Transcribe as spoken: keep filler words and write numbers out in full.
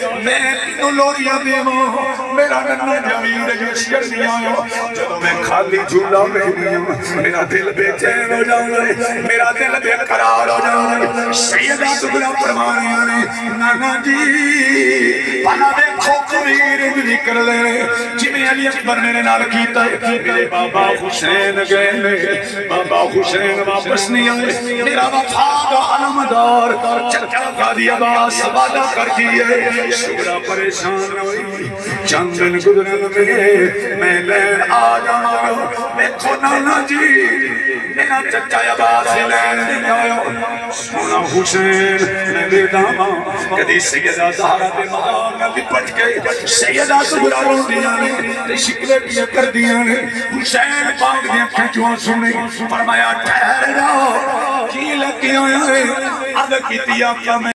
मैं तीनों लोरियां देवा मेरा नन्ना जमीर जिस कर दिया जब मैं खाली झूला मेरा दिल बेचैन हो जाए मेरा दिल बेकरार हो जाए सैयदा सुगरा फरमानिया ने नाना जी पना देखो कबीर जिक्र ले जिवें अली अकबर मेरे नाल कीता मेरे बाबा हुसैन गए बाबा हुसैन वापस नहीं आए मेरा वफा का अलमदार चचा गादी अब्बास वादा कर दिए सुगरा परेशान हुई चंद दिन गुजरन में मैं लैन आ जाऊंगा देखो नाना जी मेरा चचा अब्बास लैन नहीं आया सोना हुसैन मेरे दामा कदी सैयदा ज़हरा दे मकाम में लिपट के सैयदा सुगरा रोंदियां ने ते शिकवे किया कर दियां ने हुसैन पाक दी अखां चों आंसू ने फरमाया ठहर जाओ की लगे होए अद कीती आका